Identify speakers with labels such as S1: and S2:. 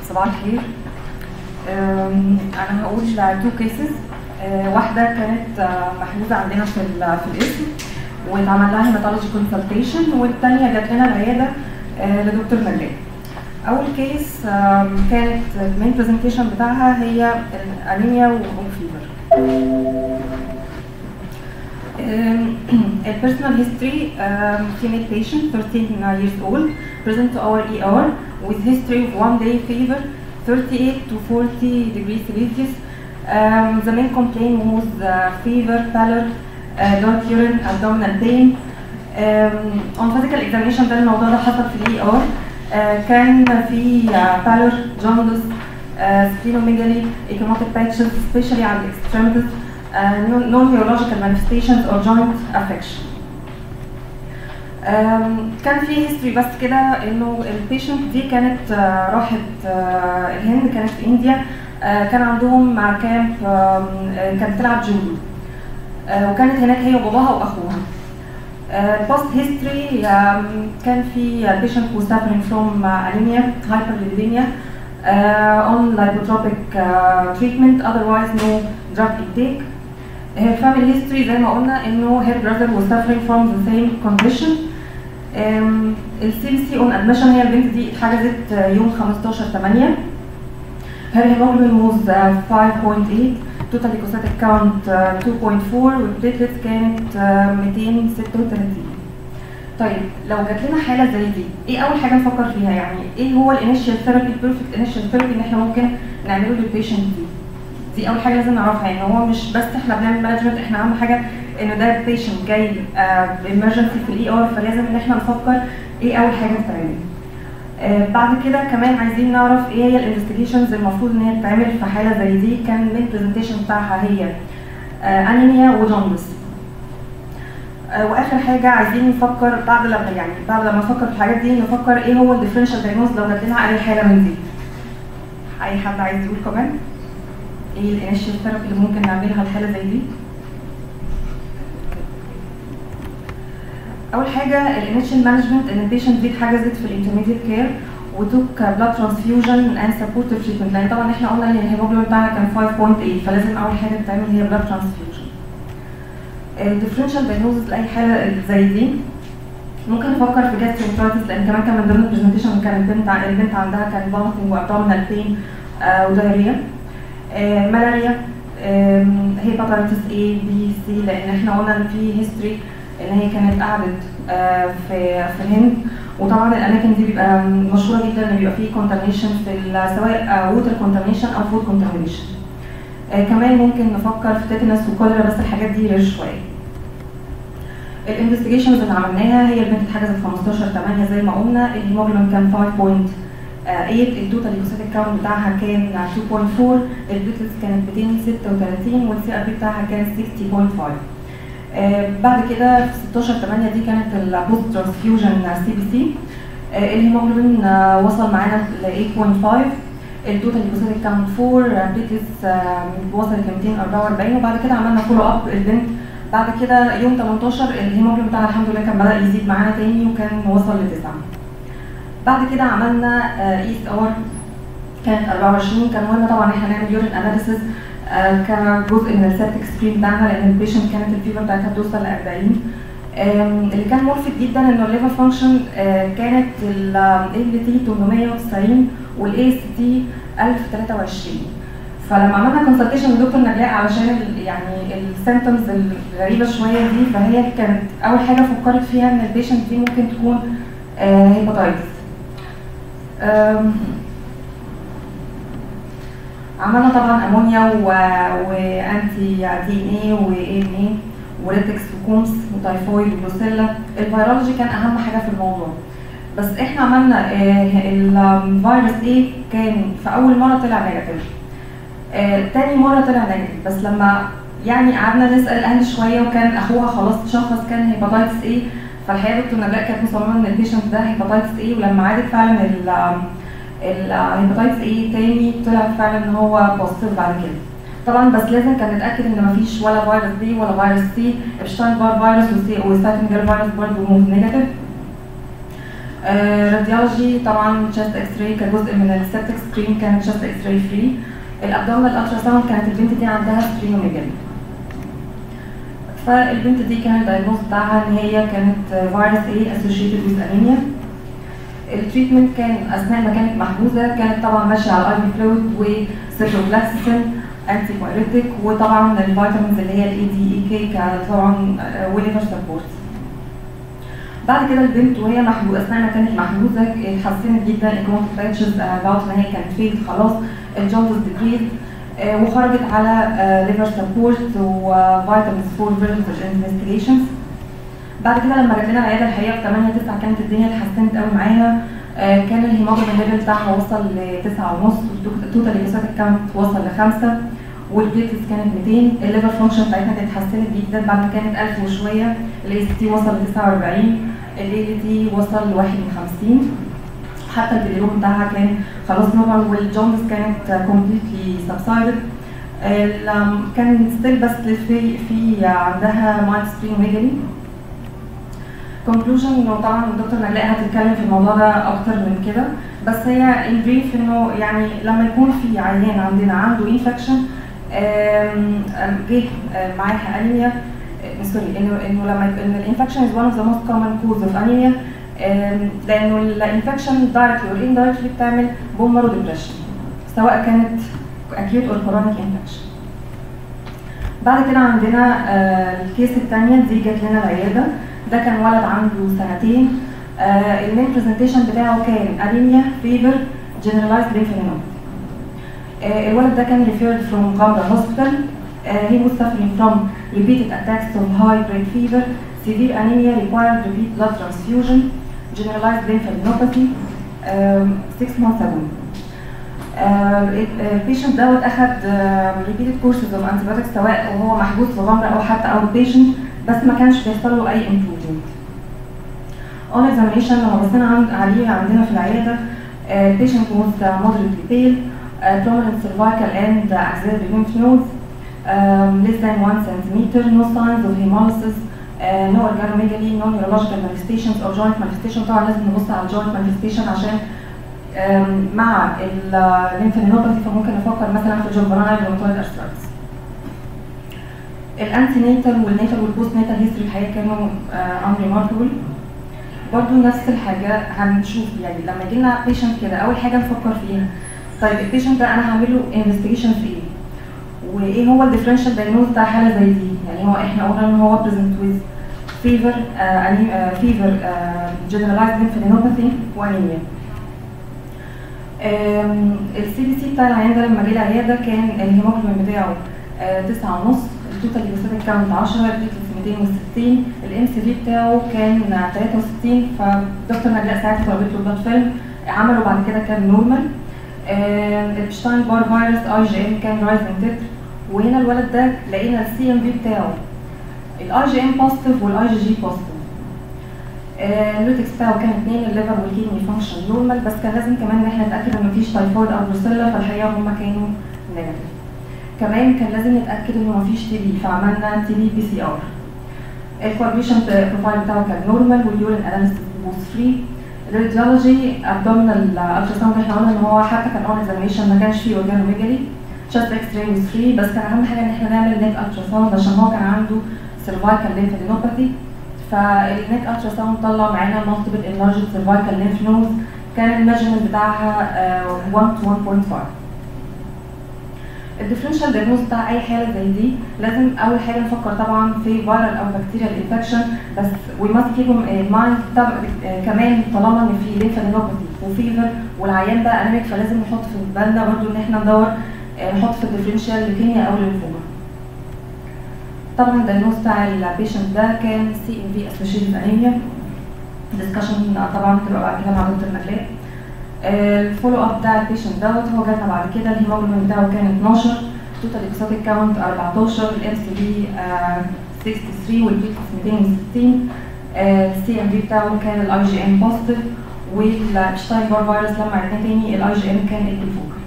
S1: صباح الخير. انا هقول تو كيسز. واحده كانت محجوزه عندنا في القسم واتعمل لها هيماتولوجي كونسلتيشن، والثانيه جات لنا العياده لدكتور نجلاء. اول كيس كانت المين برزنتيشن بتاعها هي الانيميا وفيفر. A personal history, female patient 13 years old, present to our ER with history of 1-day fever, 38 to 40 degrees Celsius. The main complaint was fever, pallor, dark urine, abdominal pain. On physical examination ده الموضوع ده حصل في ER. كان في pallor, jaundice, splenomegaly, ecchymotic patches, especially على extremities. Non-neurological manifestations or joint affection. كان في هيستوري بس كده انه البيشنت دي كانت راحت الهند، كانت في انديا، كان عندهم كامب، كانت بتلعب جودو، وكانت هناك هي وباباها واخوها. post history كان في patient was suffering from anemia, hyperlipidemia, on lipotropic treatment, otherwise no drug intake. Her family history زي ما قلنا انه her brother was suffering from the same condition. الCBC on admission هي البنت دي اتحجزت يوم 15/8. her hemoglobin was 5.8, total leukocytic count 2.4 والبليتلتس كانت 236. طيب لو جات لنا حاله زي دي ايه اول حاجه نفكر فيها؟ يعني ايه هو الانيشال ثيرابي، البيرفكت انيشال ثيرابي ان احنا ممكن نعمله للبيشنت دي اول حاجه لازم نعرفها. يعني هو مش بس احنا بنعمل مانجمنت، احنا اهم حاجه ان ده بيشنت جاي بامرجنسي في الاي ار، فلازم ان احنا نفكر ايه اول حاجه تتعمل. بعد كده كمان عايزين نعرف ايه هي الانفستيجيشنز المفروض ان هي تتعمل في حاله زي دي. كان المين برزنتيشن بتاعها هي انيميا وجوندس. واخر حاجه عايزين نفكر بعد لما نفكر في الحاجات دي نفكر ايه هو الديفرنشال دايجنوز لو جات لنا اي حاله من دي. اي حد عايز يقول كمان ايه الانيشال ثيرابي اللي ممكن نعملها لحاله زي دي؟ اول حاجه الانيشال مانجمنت ان البيشنت دي اتحجزت في الانترميديت كير وتوك بلاد ترانسفيوجن اند سبورتيف تريتمنت، لان طبعا احنا قلنا ان الهيموجلوبين بتاعها كان 5.8، فلازم اول حاجه تتعمل هي بلاد ترانسفيوجن. الديفرنشال دايجنوزز لاي حاله زي دي ممكن نفكر في جاسترينترايتس، لان كمان كان من ضمن البرزنتيشن كان البنت عندها كان فوميتنج وابدومينال بين ودايريا. ملاريا، هيباتيتس A B C، لان احنا قلنا ان في هيستوري ان هي كانت قعدت في الهند، وطبعا الاماكن دي بيبقى مشهوره جدا ان بيبقى فيه كونتامينيشن في سواء ووتر كونتامينيشن او فود كونتامينيشن. كمان ممكن نفكر في تيتانس وكوليرا، بس الحاجات دي رير شويه. الانفستيجيشنز اللي عملناها هي البنت اتحجزت 15/8 زي ما قلنا، الهيموجلوبين كان 5.8، التوتال ليوكوسيتيك كاونت بتاعها كان 2.4، البليتلتس كانت 236 والسي ار بي بتاعها كان 60.5. بعد كده في 16/8 دي كانت البوست ترانسفيوجن CBC. الهيموجلوبين وصل معانا ل 8.5، التوتال ليوكوسيتيك كاونت 4، بليتلتس وصلت ل 244، وبعد كده عملنا فولو اب البنت. بعد كده يوم 18 الهيموجلوبين بتاعها الحمد لله كان بدأ يزيد معانا تاني وكان وصل ل 9. بعد كده عملنا ESR كانت 24. كان مهم طبعا احنا نعمل يورين اناليسيس كجزء من السيبتك سكرين بتاعنا، لان البيشنت كانت الفيفر بتاعتها بتوصل ل 40. اللي كان ملفت جدا انه الليفر فانكشن كانت ال LT 890 والاي اس تي 1023. فلما عملنا كونسلتيشن لدكتور نجلاء علشان يعني السيمبتومز الغريبه شويه دي، فهي كانت اول حاجه فكرت فيها ان البيشنت دي ممكن تكون هيباتايتس. عملنا طبعا امونيا وانتي دي ان اي واي ان اي وريتكس وكومس وتايفويد وبروسيلا. الفيرولوجي كان اهم حاجه في الموضوع، بس احنا عملنا الفيروس ايه كان في اول مره طلع نيجاتيف، تاني مره طلع نيجاتيف، بس لما يعني قعدنا نسال الاهل شويه وكان اخوها خلاص تشخص كان هيباتايتس ايه، فالحقيقه دكتور نجلاء كانت مصممه ان البيشنت ده هيباتايتس ايه، ولما عادت فعلا الهيباتايتس ايه تاني طلع فعلا ان هو بوزيتيف بعد كده. طبعا بس لازم كان نتاكد ان مفيش ولا فيروس بي ولا فيروس سي، ابشتاين بار فيروس وستاتين جير فيروس برضه نيجاتيف. راديولوجي طبعا تشست اكس راي كجزء من السبتك سكرين كانت تشست اكس راي فري. الابدومينال الترا ساوند كانت البنت دي عندها سبلينوميجالي. فالبنت دي كان الدايجنوز بتاعها ان هي كانت فيروس ايه اسوشيتد ويز انيميا. التريتمنت كان اثناء ما كانت محجوزه كانت طبعا ماشيه على الاي في فلويد وسيتروبلاكسين انتي بايريتيك، وطبعا الفيتامينز اللي هي الاي دي اي كي كانت طبعا وليفر سبورت. بعد كده البنت وهي محجوزه اثناء ما كانت محجوزه اتحسنت جدا، الايكونوميك باتشز بعد ما هي كانت فيل خلاص، الجوندس ديكريز، وخرجت على ليفر سبورت وفيتامينز فور فيرجنز انفستيجيشنز. بعد كده لما جت لنا العياده الحقيقه في 8/9 كانت الدنيا اتحسنت قوي معاها. كان الهيموجلوبين ليفل بتاعها وصل ل 9.5، والتوتال ليكوسايت كاونت وصل ل5، والبليتلز كانت 200. الليفر فانكشن بتاعتنا كانت اتحسنت جدا بعد ما كانت 1000 وشويه، الاي سي تي وصل ل 49، الاي تي وصل ل 51. حتى البيليروم بتاعها كان خلاص نورمال، والجوندس كانت كومبليتلي سبسايدد. كان ستيل بس في عندها مايند سبلينوميجالي. كونكلوجن انه طبعا الدكتور نجلاء هتتكلم في الموضوع ده اكتر من كده، بس هي ان بريف انه يعني لما يكون في عيان عندنا عنده انفكشن جه معاها انيميا، سوري انه لما الانفكشن از ون اوف ذا موست كومن كوز اوف انيميا، لانه الانفكشن دايركتلي اور اندايركتلي بتعمل بون مارو ديبريشن سواء كانت اكيوت اور كرونيك انفكشن. بعد كده عندنا الكيس الثانيه دي جت لنا العياده. ده كان ولد عنده 2 سنين. المين برزنتيشن بتاعه كان انيميا، فيبر، جنرالايزد ليمفادينوباثي. الولد ده كان referred from Gambra Hospital. He was suffering from repeated attacks of high grade fever, severe anemia, required repeat blood transfusion, generalized lymphadenopathy 6 months ago. البيشنت دوت اخد repeated courses of antibiotics سواء وهو محجوز في غمرة او حتى اوت بيشنت، بس ما كانش بيحصل له اي improvement. On examination لما بصينا عليه عندنا في العياده، البيشنت was moderately pale, prominent cervical and axillary lymph nodes, less than 1 centimeter, no signs of hemolysis, no organomegaly, no neurological manifestations or joint manifestation. طبعا لازم نبص على الجوينت manifestation عشان مع الليمفادينوباثي فممكن نفكر مثلا في جوفرانال روماتويد ارثرايتس. الانتي ناتال والناتال والبوست ناتال هيستوري الحقيقه كانوا unremarkable. برضه نفس الحاجه هنشوف يعني لما يجي لنا بيشنت كده اول حاجه نفكر فيها طيب البيشنت ده انا هعمل له انفستيجيشن في ايه؟ وايه هو الديفرنشال دايجنوز بتاع حاله زي دي؟ يعني هو احنا قلنا ان هو بريزنت ويز فيفر جنرالايزد ليمفادينوباثي وانيميا. السي بي سي بتاع العيان ده لما جه العياده كان الهيموجلوبين بتاعه 9.5، التوتال ليكوسايت كاونت 10، البليتلز 260، الام سي في بتاعه كان 63. فدكتور نجلاء ساعتها طلبت له بلاد فيلم، عملوا بعد كده كان نورمال. الابشتاين بار فيروس اي جي ام كان رايزنج تتر، وهنا الولد ده لقينا السي ام في بتاعه الاي جي ام بوزيتيف والاي جي جي بوزيتيف. اللوتكس بتاعه كان 2، الليفر والكيدني فانكشن نورمال، بس كان لازم كمان ان احنا نتاكد ان مفيش تايفويد او بروسيلا، فالحقيقه هم كانوا نيجاتيف. كمان كان لازم نتاكد انه مفيش تي بي، فعملنا تي بي سي ار. الكوagulation بروفايل بتاعه كان نورمال، واليورين اناليسيس was فري. الراديولوجي ابدومينال التراساوند احنا قلنا ان هو حتى كان اون اكزامينشن ما كانش فيه اورجانوميجالي. تشست اكس راي was فري، بس كان اهم حاجه ان احنا نعمل نيك التراساوند عشان هو كان عنده سيرفايكال ليمفادينوباثي. فالنيك التراساوند طلع معانا مالتيبل انلارجد سيرفايكال ليمف نودز، كان الميجرمنت بتاعها 1 to 1.5. الديفرنشال دايجنوز بتاع اي حاله زي دي لازم اول حاجه نفكر طبعا في فيرال او بكتيريال انفكشن، بس وي ماست كيب ان مايند كمان طالما ان في ليمفادينوباثي وفيفر والعيان ده انيميك، فلازم نحط في بالنا برضو ان احنا ندور نحط في الديفرنشال ليكيميا او الليمفوما. طبعا الدايجنوز بتاع البيشنت ده كان سي ام في اسوشيتد انيميا. ديسكشن طبعا تبقى بعد كده مع دكتور نجلاء. الفولو اب بتاع البيشنت دوت هو جالنا بعد كده الهيموجلوبين بتاعه كان 12، توتال ليكوسايت كاونت 14، الام سي بي 63 والبليتلز 260. السي ام في بتاعه كان الاي جي ام بوزيتيف، والابشتاين بار فيروس لما عرفناه تاني الاي جي ام كان 84.